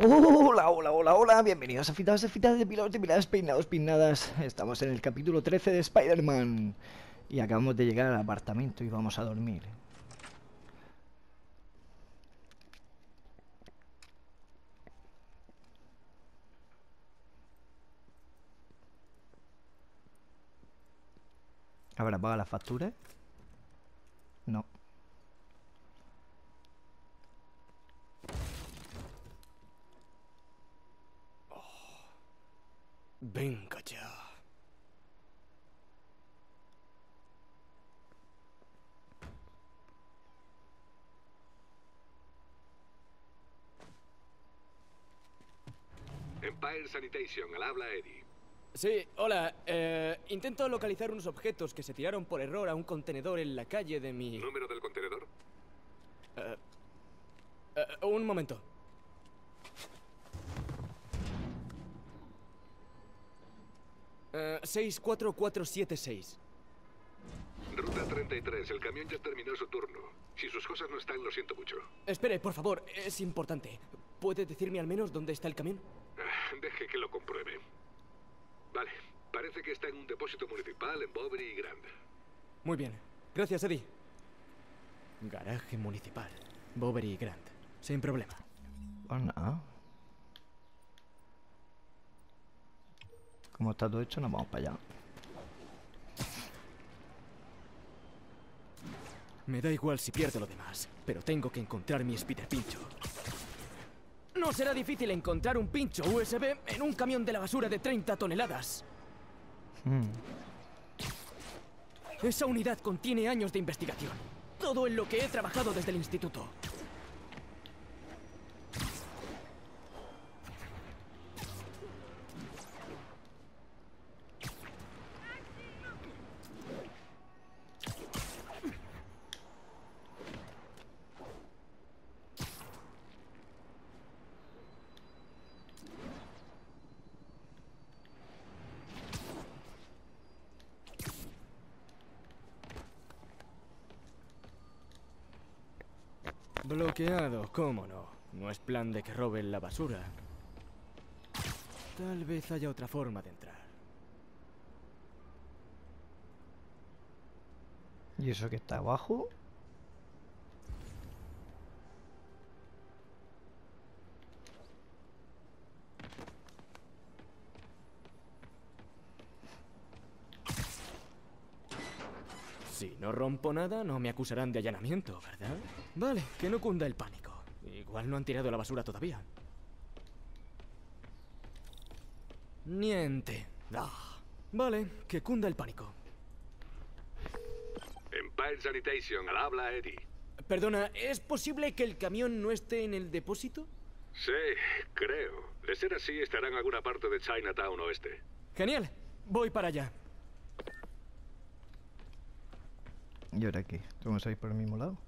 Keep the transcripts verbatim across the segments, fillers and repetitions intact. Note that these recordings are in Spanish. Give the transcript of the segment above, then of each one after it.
Hola, hola, hola, hola, bienvenidos a Fitados de Fitas de Pilados de Piladas, Peinados, Peinadas. Estamos en el capítulo trece de Spider-Man y acabamos de llegar al apartamento y vamos a dormir. ¿Habrá pagado las facturas? No. Venga ya. Empire Sanitation, al habla Eddie. Sí, hola. Eh, intento localizar unos objetos que se tiraron por error a un contenedor en la calle de mi... ¿Número del contenedor? Eh, eh, un momento. Eh, seis cuatro cuatro siete seis. Ruta treinta y tres, el camión ya terminó su turno. Si sus cosas no están, lo siento mucho. Espere, por favor, es importante. ¿Puede decirme al menos dónde está el camión? Ah, Deje que lo compruebe. Vale, parece que está en un depósito municipal en Bovary y Grand. Muy bien. Gracias, Eddie. Garaje municipal. Bovary y Grand. Sin problema. Pues nada. Como está todo hecho, nos vamos para allá. Me da igual si pierdo lo demás, pero tengo que encontrar mi Spider Pincho. No será difícil encontrar un pincho U S B en un camión de la basura de treinta toneladas. Hmm. Esa unidad contiene años de investigación. Todo en lo que he trabajado desde el instituto. Bloqueado, cómo no. No es plan de que roben la basura. Tal vez haya otra forma de entrar. ¿Y eso que está abajo? Si no rompo nada, no me acusarán de allanamiento, ¿verdad? Vale, que no cunda el pánico. Igual no han tirado la basura todavía. Niente. Ah. Vale, que cunda el pánico. Empire Sanitation, al habla Eddie. Perdona, ¿es posible que el camión no esté en el depósito? Sí, creo. De ser así, estará en alguna parte de Chinatown oeste. Genial, voy para allá. ¿Y ahora qué? ¿Vamos a ir por el mismo lado?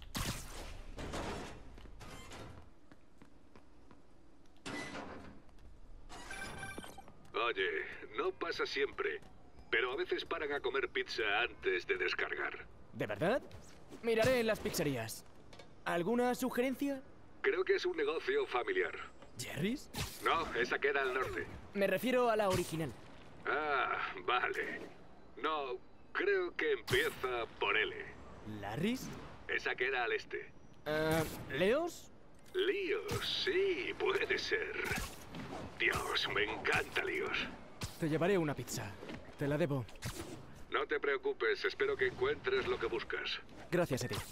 Oye, no pasa siempre, pero a veces paran a comer pizza antes de descargar. ¿De verdad? Miraré en las pizzerías. ¿Alguna sugerencia? Creo que es un negocio familiar. ¿Jerry's? No, esa queda al norte. Me refiero a la original. Ah, vale. No, creo que empieza por L. ¿Larry's? Esa queda al este. Ah, ¿Leos? Líos, sí, puede ser. Dios, me encanta Líos. Te llevaré una pizza. Te la debo. No te preocupes, espero que encuentres lo que buscas. Gracias, Eddie.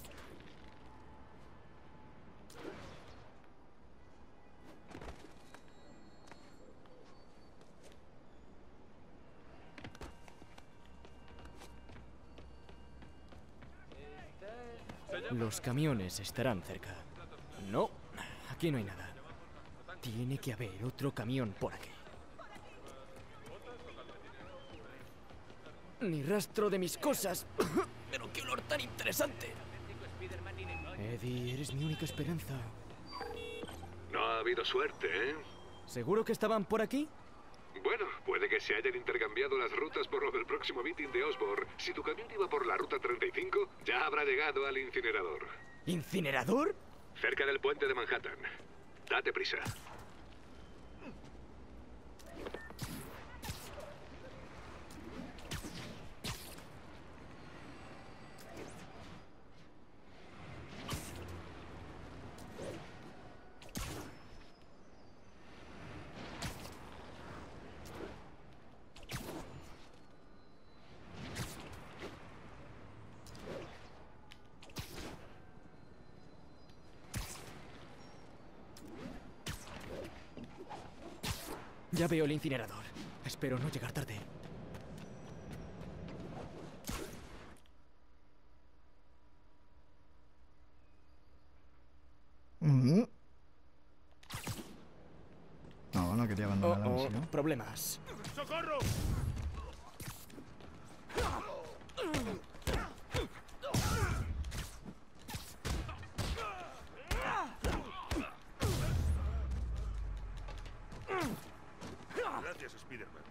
Los camiones estarán cerca. No, aquí no hay nada. Tiene que haber otro camión por aquí. Ni rastro de mis cosas. Pero qué olor tan interesante. Eddie, eres mi única esperanza. No ha habido suerte, ¿eh? ¿Seguro que estaban por aquí? Bueno, puede que se hayan intercambiado las rutas por lo del próximo meeting de Osborn. Si tu camión iba por la ruta treinta y cinco, ya habrá llegado al incinerador. ¿Incinerador? Cerca del puente de Manhattan. Date prisa. Ya veo el incinerador. Espero no llegar tarde. Mm. No, no quería Oh, abandonar la oh, misión. problemas. ¡Socorro! Gracias, Spider-Man.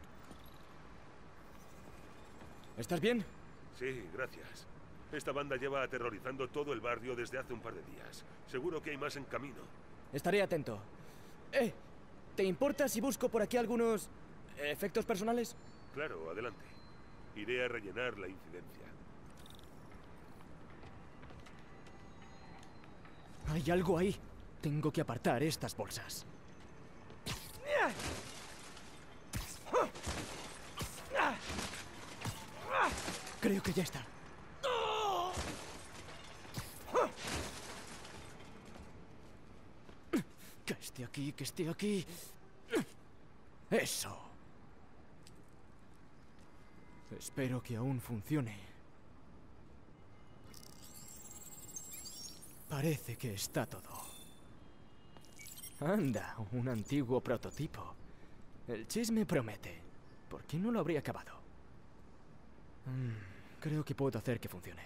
¿Estás bien? Sí, gracias. Esta banda lleva aterrorizando todo el barrio desde hace un par de días. Seguro que hay más en camino. Estaré atento. Eh, ¿te importa si busco por aquí algunos efectos personales? Claro, adelante. Iré a rellenar la incidencia. Hay algo ahí. Tengo que apartar estas bolsas. Creo que ya está. Que esté aquí, que esté aquí. Eso. Espero que aún funcione. Parece que está todo. Anda, un antiguo prototipo. El chisme promete. ¿Por qué no lo habría acabado? Mm, creo que puedo hacer que funcione.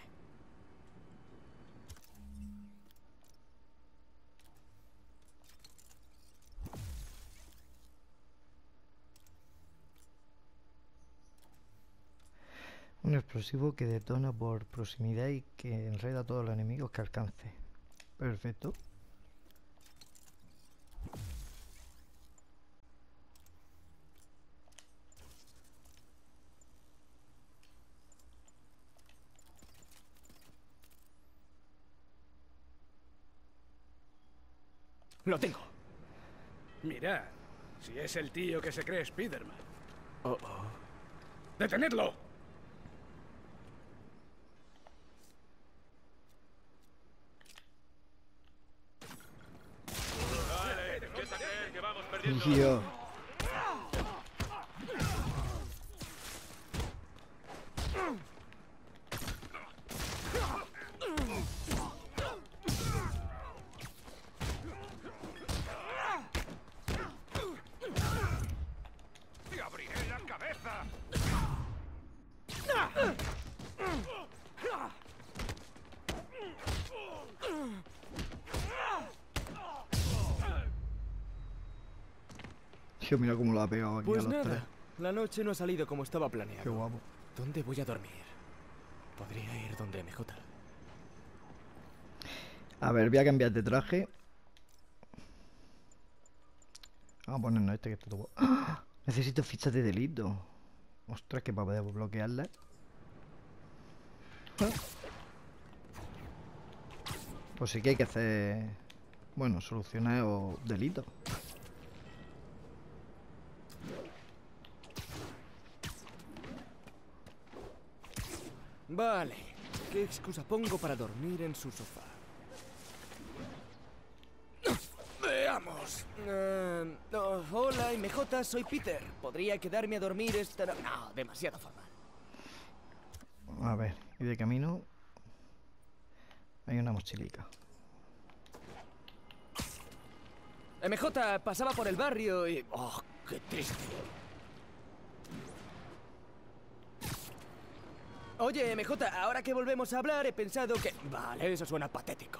Un explosivo que detona por proximidad y que enreda a todos los enemigos que alcance. Perfecto. Lo tengo. Mirad, si es el tío que se cree Spider-Man. Oh, oh. ¡Detenedlo! Vale, empieza a creer que vamos perdiendo. Tío. ¡Te abriré la cabeza! Tío, mira cómo lo ha pegado aquí Pues a los nada, tres. la noche no ha salido como estaba planeado. Qué guapo. ¿Dónde voy a dormir? Podría ir donde M J. A ver, voy a cambiar de traje. Vamos a ponernos este que está todo. ¡Ah! Necesito fichas de delito. Ostras, que para poder bloquearla. Ah. Pues sí que hay que hacer. Bueno, solucionar o delitos. Vale. ¿Qué excusa pongo para dormir en su sofá? Veamos. Eh, oh, hola, M J, soy Peter. ¿Podría quedarme a dormir esta noche? No, demasiado formal. A ver, y de camino hay una mochilica. M J pasaba por el barrio y... ¡Oh, qué triste! Oye, M J, ahora que volvemos a hablar he pensado que... Vale, eso suena patético.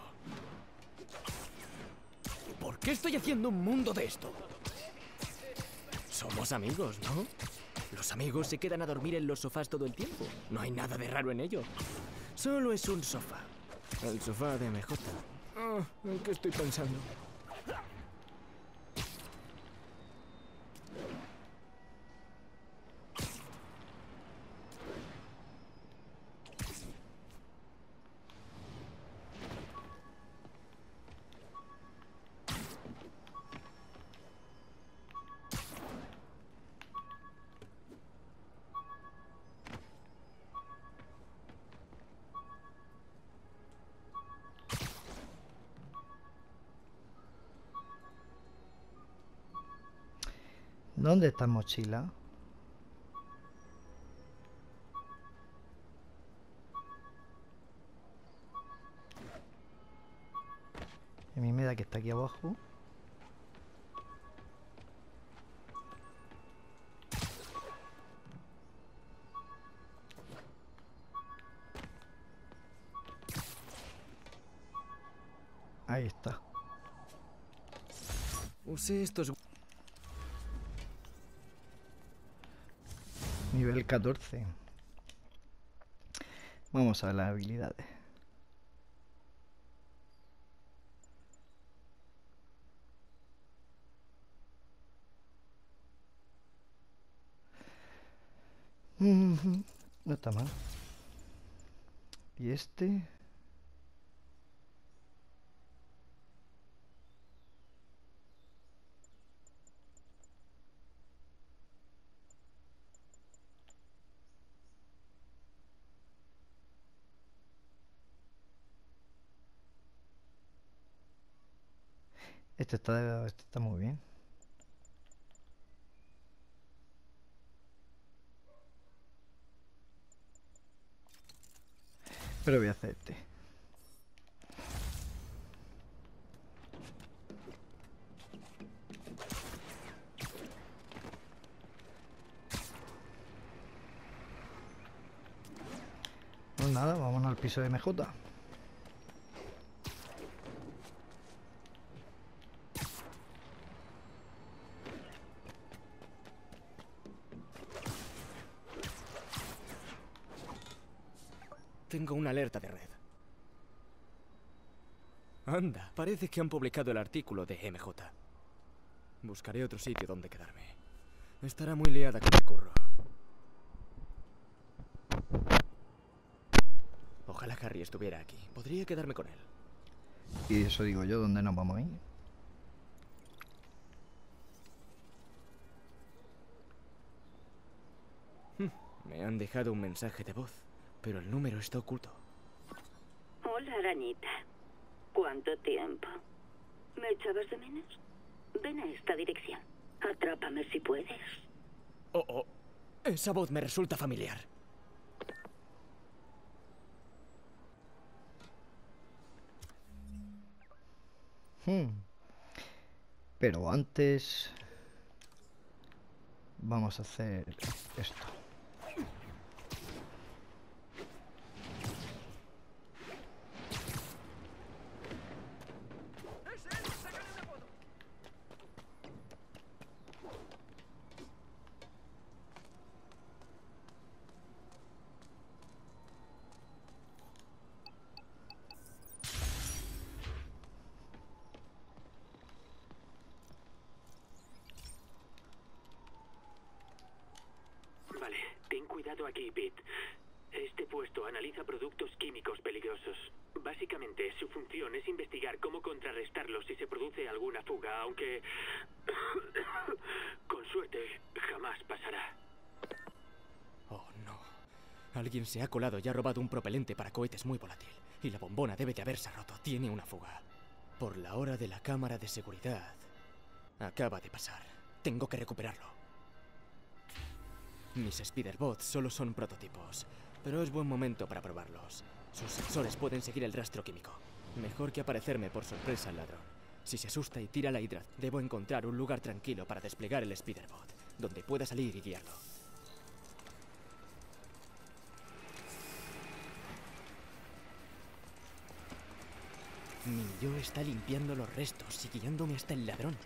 ¿Por qué estoy haciendo un mundo de esto? Somos amigos, ¿no? Los amigos se quedan a dormir en los sofás todo el tiempo. No hay nada de raro en ello. Solo es un sofá. El sofá de M J. Oh, ¿en qué estoy pensando? ¿Dónde está mochila? A mí me da que está aquí abajo. Ahí está. Usé estos... Nivel catorce. Vamos a las habilidades. Mm, no está mal. ¿Y este? Este está, este está muy bien. Pero voy a hacer este. Pues nada, vámonos al piso de M J. Tengo una alerta de red. Anda, parece que han publicado el artículo de M J. Buscaré otro sitio donde quedarme. Estará muy liada con el curro. Ojalá Harry estuviera aquí. Podría quedarme con él. Y eso digo yo, ¿dónde nos vamos a ir? Me han dejado un mensaje de voz, pero el número está oculto. Hola, arañita. ¿Cuánto tiempo? ¿Me echabas de menos? Ven a esta dirección. Atrápame si puedes. Oh, oh. Esa voz me resulta familiar. Hmm. Pero antes... Vamos a hacer esto. Vale, ten cuidado aquí, Pete. Este puesto analiza productos químicos peligrosos. Básicamente, su función es investigar cómo contrarrestarlos si se produce alguna fuga, aunque... con suerte, jamás pasará. Oh, no. Alguien se ha colado y ha robado un propelente para cohetes muy volátil. Y la bombona debe de haberse roto. Tiene una fuga. Por la hora de la cámara de seguridad. Acaba de pasar. Tengo que recuperarlo. Mis Spiderbots solo son prototipos, pero es buen momento para probarlos. Sus sensores pueden seguir el rastro químico. Mejor que aparecerme por sorpresa al ladrón. Si se asusta y tira la hidra, debo encontrar un lugar tranquilo para desplegar el Spiderbot, donde pueda salir y guiarlo. Mi yo está limpiando los restos y guiándome hasta el ladrón.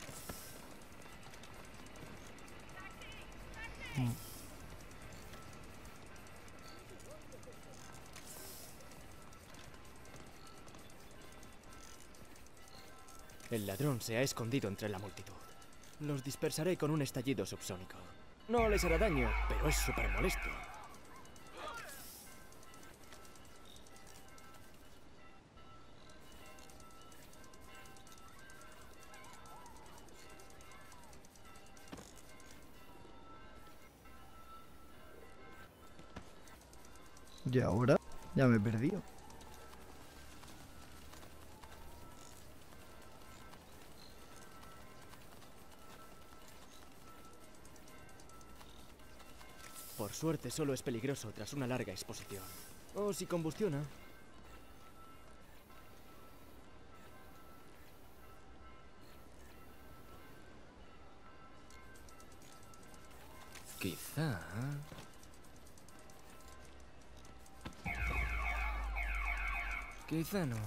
El ladrón se ha escondido entre la multitud. Los dispersaré con un estallido subsónico. No les hará daño, pero es súper molesto. Y ahora ya me he perdido. Por suerte solo es peligroso tras una larga exposición. O si combustiona. Quizá... Quizá no.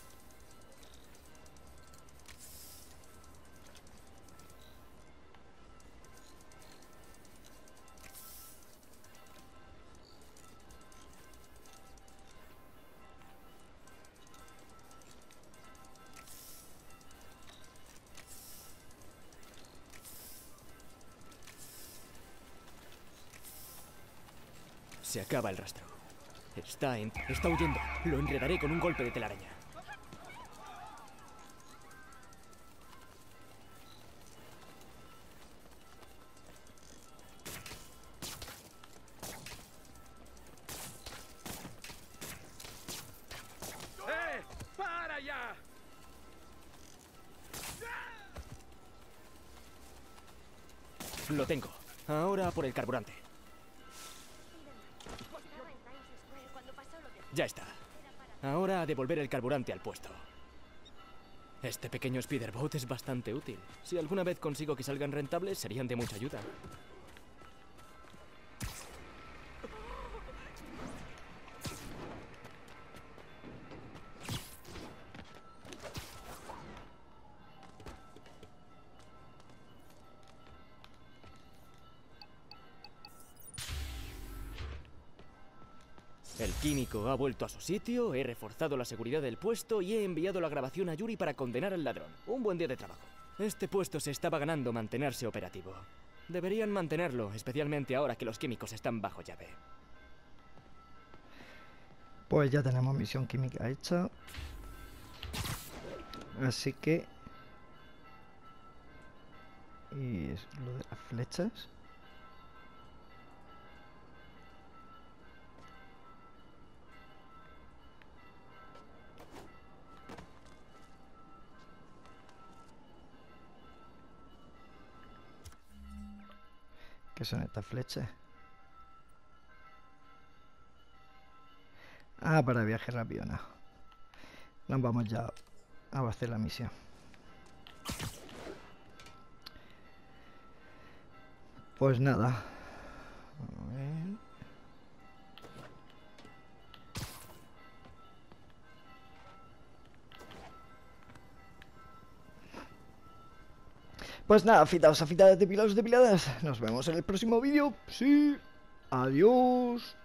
Se acaba el rastro. Está en... Está huyendo. Lo enredaré con un golpe de telaraña. ¡Eh! ¡Para ya! Lo tengo. Ahora por el carburante. Ya está. Ahora a devolver el carburante al puesto. Este pequeño speederboat es bastante útil. Si alguna vez consigo que salgan rentables, serían de mucha ayuda. El químico ha vuelto a su sitio, he reforzado la seguridad del puesto y he enviado la grabación a Yuri para condenar al ladrón. Un buen día de trabajo. Este puesto se estaba ganando mantenerse operativo. Deberían mantenerlo, especialmente ahora que los químicos están bajo llave. Pues ya tenemos misión química hecha. Así que... Y es lo de las flechas. ¿Qué son estas flechas? Ah, para viaje rápido, no. Nos vamos ya a hacer la misión. Pues nada. A ver. Pues nada, afitados, afitadas, depilados, depiladas. Nos vemos en el próximo vídeo. Sí. Adiós.